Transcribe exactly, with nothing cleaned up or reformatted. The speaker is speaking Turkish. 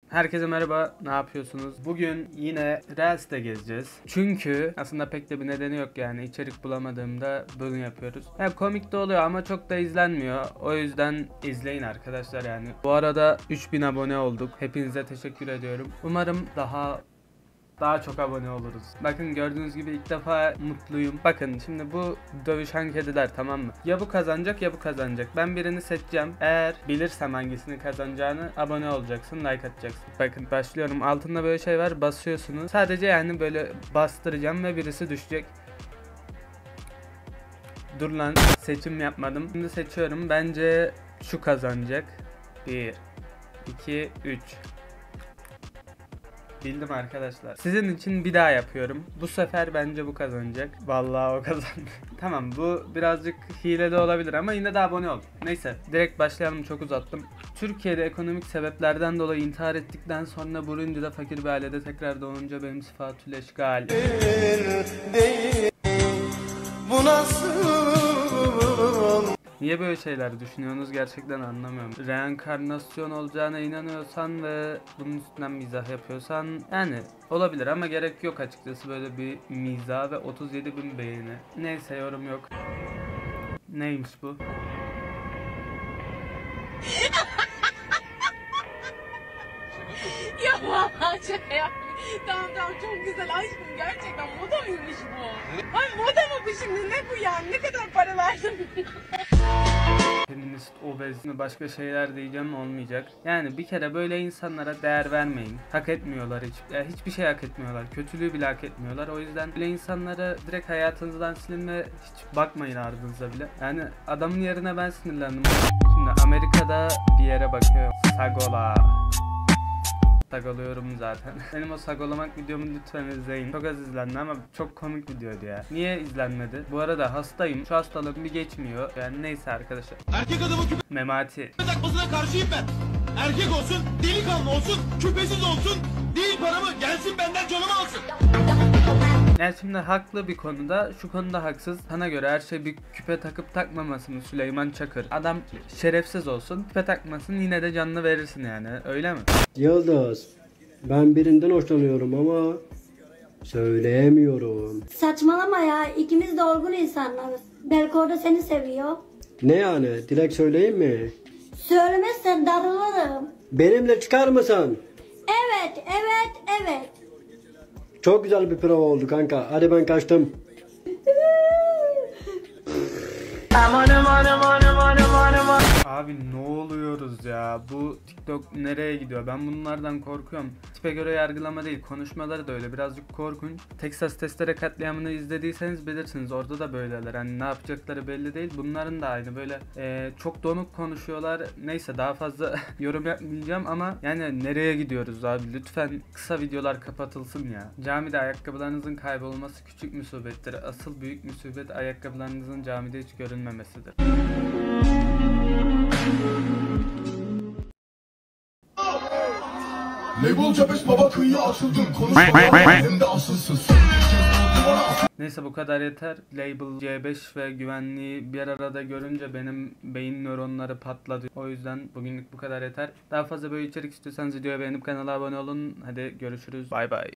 Herkese merhaba, ne yapıyorsunuz? Bugün yine Reels'te gezeceğiz. Çünkü aslında pek de bir nedeni yok yani içerik bulamadığımda bunu yapıyoruz. Hem komik de oluyor ama çok da izlenmiyor. O yüzden izleyin arkadaşlar yani. Bu arada üç bin abone olduk. Hepinize teşekkür ediyorum. Umarım daha daha çok abone oluruz. Bakın gördüğünüz gibi ilk defa mutluyum. Bakın şimdi bu dövüşen kediler, tamam mı? Ya bu kazanacak ya bu kazanacak. Ben birini seçeceğim. Eğer bilirsem hangisini kazanacağını abone olacaksın, like atacaksın. Bakın başlıyorum. Altında böyle şey var, basıyorsunuz. Sadece yani böyle bastıracağım ve birisi düşecek. Dur lan, seçim yapmadım. Şimdi seçiyorum. Bence şu kazanacak. bir iki üç. Bildim arkadaşlar. Sizin için bir daha yapıyorum. Bu sefer bence bu kazanacak. Vallahi o kazandı. Tamam, bu birazcık hileli olabilir ama yine de abone ol. Neyse, direkt başlayalım, çok uzattım. Türkiye'de ekonomik sebeplerden dolayı intihar ettikten sonra Burundi'de fakir bir ailede tekrar doğunca benim sıfatül eşgal. Bu nasıl? Niye böyle şeyler düşünüyorsunuz gerçekten anlamıyorum. Reenkarnasyon olacağına inanıyorsan ve bunun üstünden mizah yapıyorsan yani olabilir ama gerek yok açıkçası böyle bir mizah ve otuz yedi bin beğeni. Neyse, yorum yok. Neymiş bu? Ya vallahi şaka yaptım. Tamam tamam, çok güzel aşkım, gerçekten moda mıymış bu? Ay moda mı bu şimdi, ne bu yani, ne kadar para verdin? Feminist, obez mi başka şeyler diyeceğim, olmayacak. Yani bir kere böyle insanlara değer vermeyin. Hak etmiyorlar hiç. Ya hiçbir şey hak etmiyorlar. Kötülüğü bile hak etmiyorlar. O yüzden böyle insanlara direkt hayatınızdan silin ve hiç bakmayın ardınıza bile. Yani adamın yerine ben sinirlendim. Şimdi Amerika'da bir yere bakıyorum. Sagola. Sagoluyorum zaten. Benim o sagolamak videomu lütfen izleyin. Çok az izlendi ama çok komik videoydu ya. Niye izlenmedi? Bu arada hastayım. Şu hastalığım bir geçmiyor. Yani neyse arkadaşlar. Erkek adamı küpe Memati. takmasına karşıyım ben. Erkek olsun, delikanlı olsun, küpesiz olsun, değil paramı gelsin benden canımı alsın. Yani şimdi haklı bir konuda, şu konuda haksız. Sana göre her şey bir küpe takıp takmaması mı Süleyman Çakır? Adam şerefsiz olsun, küpe takmasın, yine de canını verirsin yani, öyle mi? Yıldız, ben birinden hoşlanıyorum ama söyleyemiyorum. Saçmalama ya, ikimiz de olgun insanlarız. Belki o da seni seviyor. Ne yani? Dilek söyleyeyim mi? Söylemezsen darılırım. Benimle çıkar mısın? Evet, evet, evet. Çok güzel bir prova oldu kanka. Hadi ben kaçtım. Abi ne oluyoruz ya? Bu TikTok nereye gidiyor? Ben bunlardan korkuyorum. Tipe göre yargılama değil, konuşmaları da öyle birazcık korkunç. Texas Testere katliamını izlediyseniz bilirsiniz, orada da böyleler. Hani ne yapacakları belli değil. Bunların da aynı böyle e, çok donuk konuşuyorlar. Neyse, daha fazla yorum yapmayacağım ama yani nereye gidiyoruz abi? Lütfen kısa videolar kapatılsın ya. Camide ayakkabılarınızın kaybolması küçük musibettir. Asıl büyük musibet ayakkabılarınızın camide hiç görünmemesidir. Label Cabes baba kıyıya açıldım. Konuşma hem de asılsız. Neyse, bu kadar yeter. Label C beş ve güvenliği bir arada görünce benim beyin nöronları patladı. O yüzden bugünlük bu kadar yeter. Daha fazla böyle içerik istiyorsanız videoya beğenip kanala abone olun. Hadi görüşürüz. Bay bay.